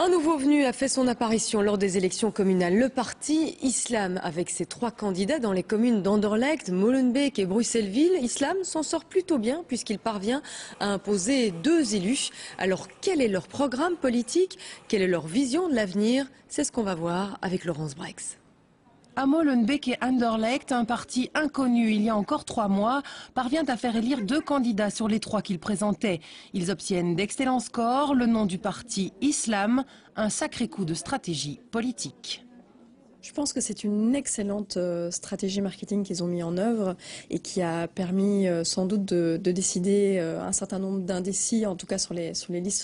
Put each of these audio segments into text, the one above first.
Un nouveau venu a fait son apparition lors des élections communales. Le parti Islam, avec ses 3 candidats dans les communes d'Anderlecht, Molenbeek et Bruxelles-Ville. Islam s'en sort plutôt bien puisqu'il parvient à imposer 2 élus. Alors quel est leur programme politique? Quelle est leur vision de l'avenir? C'est ce qu'on va voir avec Laurence Brex. À Molenbeek et Anderlecht, un parti inconnu il y a encore 3 mois parvient à faire élire 2 candidats sur les 3 qu'il présentait. Ils obtiennent d'excellents scores, le nom du parti Islam, un sacré coup de stratégie politique. Je pense que c'est une excellente stratégie marketing qu'ils ont mis en œuvre et qui a permis sans doute de décider un certain nombre d'indécis, en tout cas sur les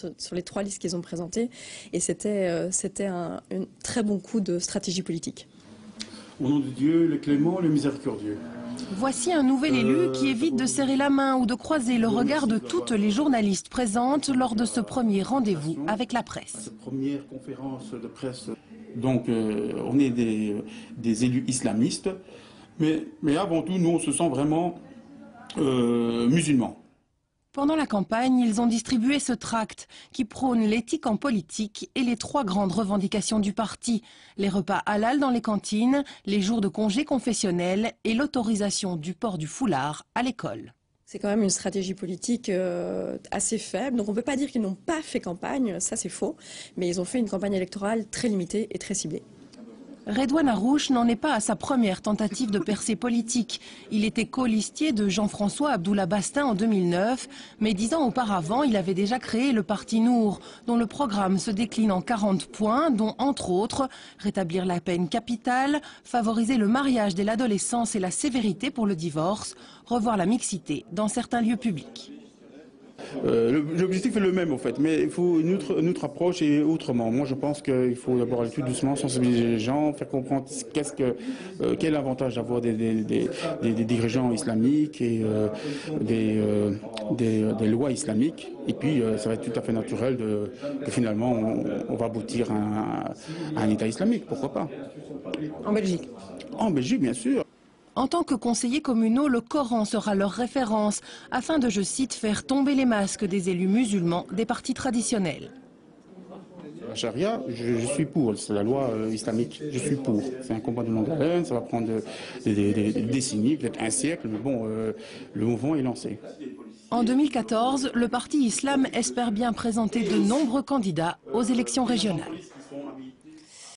3 listes qu'ils ont présentées. Et c'était un très bon coup de stratégie politique. Au nom de Dieu, le clément, le miséricordieux. Voici un nouvel élu qui évite de serrer la main ou de croiser le regard de toutes les journalistes présentes lors de ce premier rendez-vous avec la presse. Cette première conférence de presse. Donc on est des élus islamistes, mais avant tout, nous on se sent vraiment musulmans. Pendant la campagne, ils ont distribué ce tract qui prône l'éthique en politique et les 3 grandes revendications du parti. Les repas halal dans les cantines, les jours de congé confessionnels et l'autorisation du port du foulard à l'école. C'est quand même une stratégie politique assez faible. Donc on ne peut pas dire qu'ils n'ont pas fait campagne, ça c'est faux. Mais ils ont fait une campagne électorale très limitée et très ciblée. Redouane Arrouch n'en est pas à sa première tentative de percée politique. Il était colistier de Jean-François Abdoullah Bastin en 2009, mais 10 ans auparavant, il avait déjà créé le Parti Nour, dont le programme se décline en 40 points, dont entre autres rétablir la peine capitale, favoriser le mariage dès l'adolescence et la sévérité pour le divorce, revoir la mixité dans certains lieux publics. L'objectif est le même en fait, mais il faut une autre approche et autrement. Moi je pense qu'il faut d'abord aller tout doucement, sensibiliser les gens, faire comprendre quel est l'avantage d'avoir des dirigeants islamiques et des lois islamiques. Et puis ça va être tout à fait naturel que finalement on va aboutir à un État islamique, pourquoi pas. En Belgique? En Belgique bien sûr. En tant que conseillers communaux, le Coran sera leur référence, afin de, je cite, faire tomber les masques des élus musulmans des partis traditionnels. La charia, je suis pour, c'est la loi islamique, je suis pour. C'est un combat de longue haleine, ça va prendre des décennies, peut-être un siècle, mais bon, le mouvement est lancé. En 2014, le parti Islam espère bien présenter de nombreux candidats aux élections régionales.